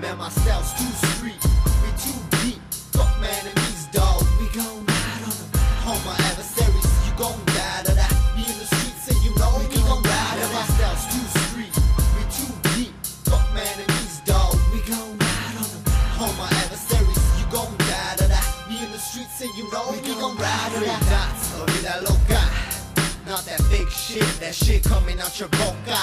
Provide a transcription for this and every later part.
Man, my style's too street, we too deep. Fuck my enemies, dog, we gon' ride on them. All my adversaries, you gon' die to that. We in the streets and you know we gon' ride on that. My style's too street, we too deep. Fuck my enemies, dog, we gon' ride on them. All my adversaries, you gon' die to that. We in the streets and you know we gon' ride on that. Dots, vida loca. Not that fake shit, that shit coming out your boca.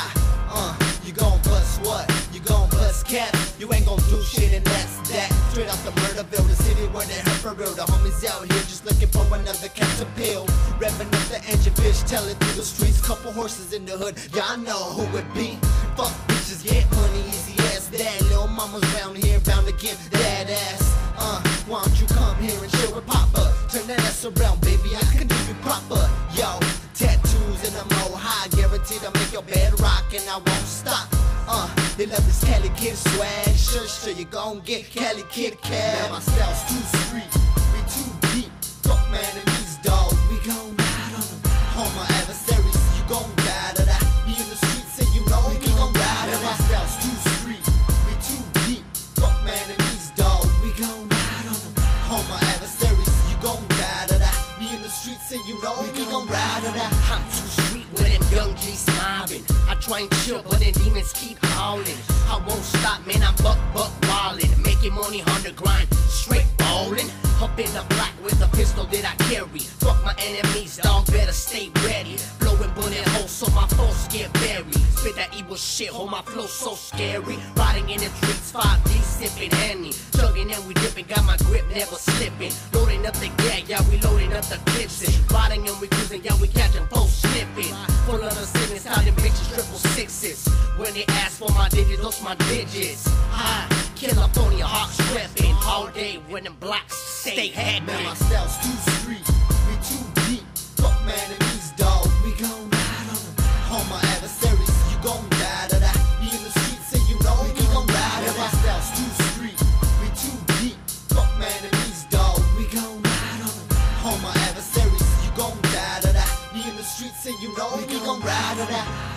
You gon' bust what? You gon' bust cap. You ain't gon' do shit and that's that. Straight out the Murderville, the city where they hurt for real. The homies out here just looking for another cat to peel. Revving up the engine, bitch, tell it through the streets. Couple horses in the hood, y'all know who it be. Fuck bitches, get money, easy as that. Little mama's round here, bound to get that ass. Why don't you come here and chill with Papa? Turn that ass around, baby, I can do you proper. Yo, tattoos and I'm low high, guaranteed to make your bed rock and I won't stop. They love this Cali Kidz swag, sure you gon' get Cali Kidz cash. Man, my style's too street, we too deep. Fuck my enemies, dog, we gon' ride on them. All my adversaries, you gon' die to that. We in the streets and you know we gon' ride on that. My style's too street, we too deep. Fuck my enemies, dog, we gon' ride on them. All my adversaries, you gon' die to that. We in the streets and you know we gon' ride on that. I'm too sweet with them young G's mobbing. I try and chill, but then demons keep howling. I won't stop, man, I'm buck wildin'. Making money on the grind, straight ballin'. Up in the black with a pistol that I carry. Fuck my enemies, dog, better stay ready. Blowing bullet holes so my foes get buried. Spit that evil shit, hold my flow so scary. Riding in the streets, 5D, sipping Henny. Chugging and we dipping, got my grip never slipping. Loading up the gag, yeah, we loading up the clips. Riding and we cruising, yeah, we catching both slipping. Full of the sickness, how them bitches triple sixes. When they ask for my digits, those my digits. California hawks reppin' all day when them blacks stay headin'. Man, my style's too street, we too deep. Fuck my enemies, dog, we gon' ride on them. All my adversaries, you gon' die to that. We in the streets and you know we gon' ride on that. My style's too street, we too deep. Fuck my enemies, dog, we gon' ride on them. All my adversaries, you gon' die to that. We in the streets and you know we gon' ride on that.